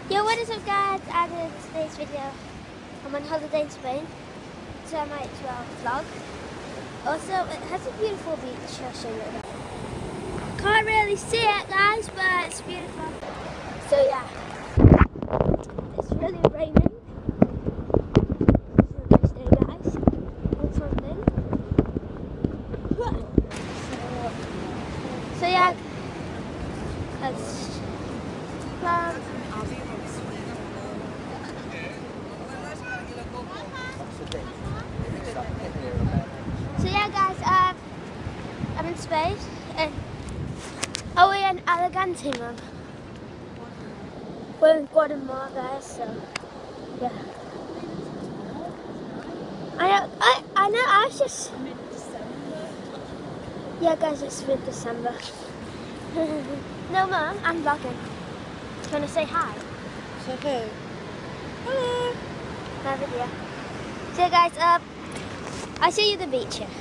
Yo, what is up guys? I did today's video. I'm on holiday in Spain, so I might as well vlog. Also, it has a beautiful beach, I'll show you. Can't really see it guys, but it's beautiful. So yeah, it's really raining. So nice day guys, or something. So yeah, let's So yeah guys, I'm in Spain and we're in Alicante, Mum. We're in Guatemala guys, so yeah. I know, I was just... Yeah guys, it's mid-December. No Mum, I'm vlogging. Do you want to say hi? Say hey. Hello. My video. So guys, I'll show you the beach here.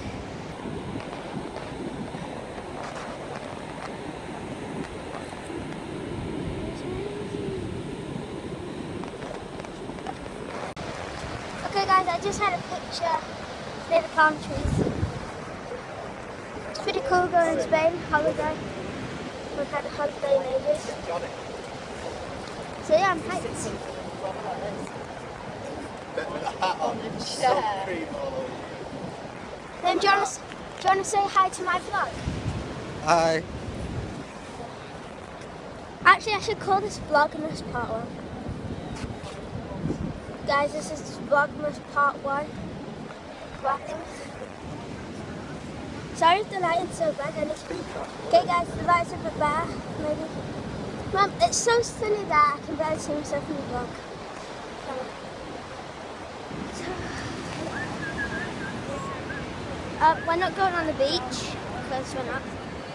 Okay guys, I just had a picture near the palm trees. It's pretty cool going to Spain, holiday. We've had a holiday in ages. So yeah, I'm hyped. Then do you want to say hi to my vlog? Hi. Actually, I should call this Vlogmas Part 1. Guys, this is Vlogmas Part 1. Sorry if the lighting's so bad. Okay guys, the light's a bit bad, maybe. Mum, it's so sunny that I can barely see myself in the vlog. We're not going on the beach because we're not.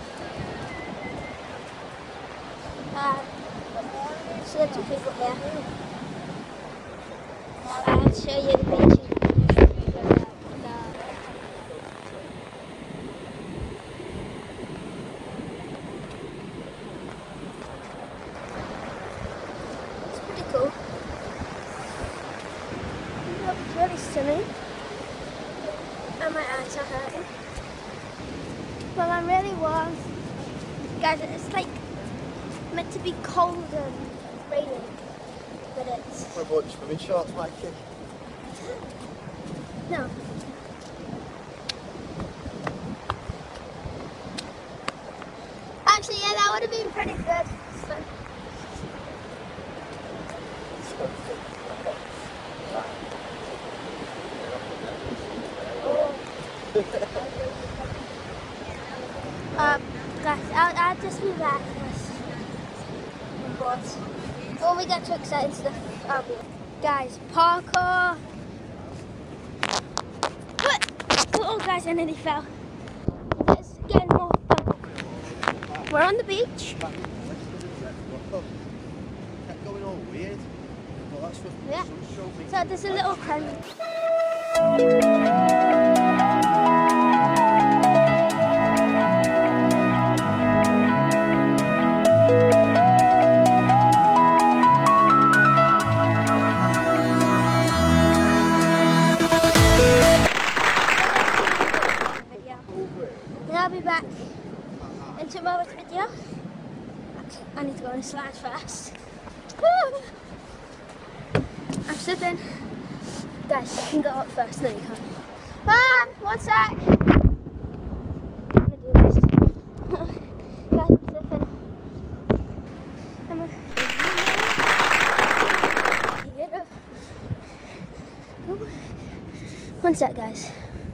So there's two people here. I'll show you the beach. It's pretty cool. It's really sunny. And my eyes are hurting. Well, I'm really warm. Guys, it's like meant to be cold and raining, but it's... What about your swimming shorts, Mikey? No. Actually, yeah, that would have been pretty good. So. Guys, I'll just be back when we get too excited stuff. I'll be. Guys, parkour. Oh guys, I nearly fell. It's getting more fun. We're on the beach. Kept going all weird. Well, that's what Yeah. showed me. So there's a little crane. And I'll be back in tomorrow's video. I need to go on a slide first. Woo! I'm slipping. Guys, you can go up first. No, you can't. Mom, one sec. I'm gonna do this. Guys, I'm slipping. One sec, guys.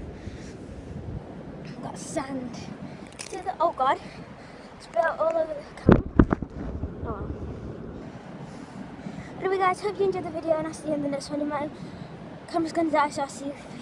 I've got sand. Oh god, spilled all over the camera. Oh well. Anyway guys, hope you enjoyed the video and I'll see you in the next one. My camera's gonna die, so I'll see you.